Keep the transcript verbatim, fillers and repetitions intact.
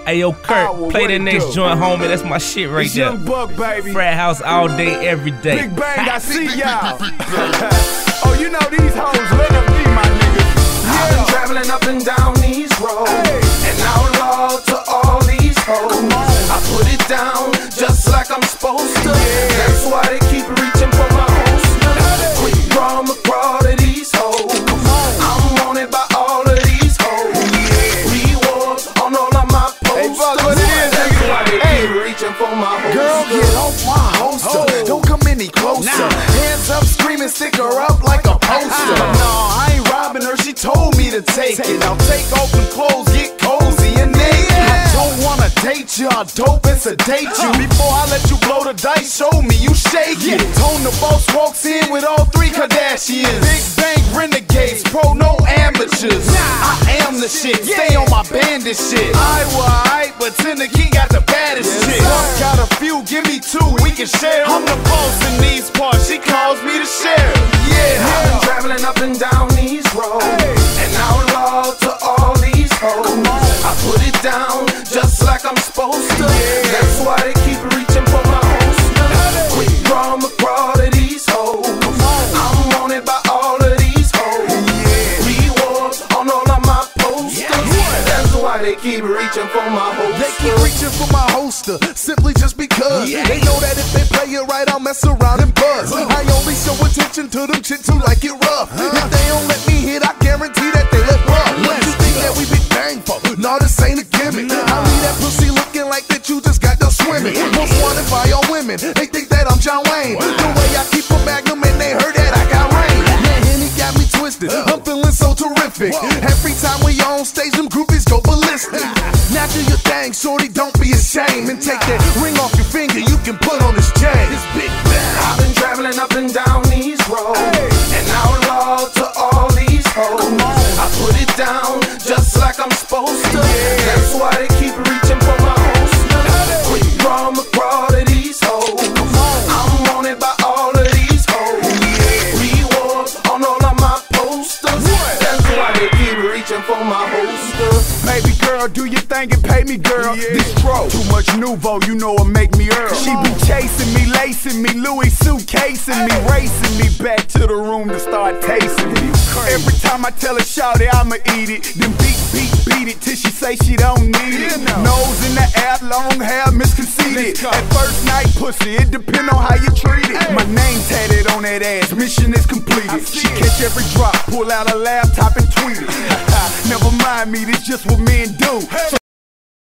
Hey yo, Kurt, oh, well, play that next joint, homie. That's my shit right it's there. Young Buck, baby. Frat house all day, every day. Big Bang, I see y'all. Oh, you know these hoes love me, my niggas. Yeah. I've been traveling up and down these roads, Hey. and outlaw to all these hoes. I put it down just like I'm supposed to. Yeah. That's why they keep reaching for my holster. Quick draw McGraw to these hoes. I'm wanted by all of these hoes. Rewards on all of my posters. fuck what it is, That's nigga. why they Hey. keep reaching for my holster. Girl, get off my holster. Oh. Don't come any closer. Hands up, screaming, stick her up like a poster. No, I ain't robbing her. She told me to take it. Now take off them clothes, get cozy and naked. I don't wanna date you. I dope and sedate you. Before I let you blow the dice, show me you shake it. Tone the boss walks in with all three Kardashians. Big Bang renegades, pro no amateurs. I am the shit. Stay on my bandit shit. I was alright, but Tennessee got the baddest shit. Got a few, give me two, we can share. I'm the boss in these parts, she calls me the sheriff. Yeah, I've been traveling up and down these roads, and outlaw to all these hoes. I put it down just like I'm supposed to. That's why they keep reaching for my holster. Quick draw McGraw to these hoes. I'm wanted by all of these hoes. Rewards on all of my posters. That's why they keep reaching for my holster. they keep reaching for my holster, simply just because they know that if they play it right, I'll mess around and buzz. I only show attention to them chicks who like it rough. If they don't let me hit, I guarantee that they let rough. What you think that we Big Bang for? No, this ain't a gimmick. I leave that pussy looking like that you just got done swimming. Most wanted by all women, they think that I'm John Wayne. The way I keep a magnum and they heard that I got rain. Man, Henny got me twisted, I'm feeling so terrific. Every time we on stage, them groupies go ballistic. Now do your thing, shorty, don't be ashamed. And take that ring off your finger, you can put on this chain. It's Big Bang. I've been traveling up and down these roads, and outlaw to all these hoes. I put it down just like I'm supposed to. That's why they keep reaching for my holster. Quick draw McGraw to these hoes. I'm wanted by all of these hoes. Rewards on all of my posters. That's why they keep reaching for my holster. Baby girl, do your thing and pay me, girl. This bro, too much nouveau, you know it make me Earl. She be chasing me, lacing me, Louis suitcasing me, racing me back to the room to start tasting me. Every time I tell her, shout it, I'ma eat it. Then beat, beat, beat it till she say she don't need it. Nose in the air, long hair, misconceited. At first night pussy, it depend on how you treat it. My name tatted on that ass, mission is completed. She catch every drop, pull out a laptop and tweet it. Never mind me, this just what men do. So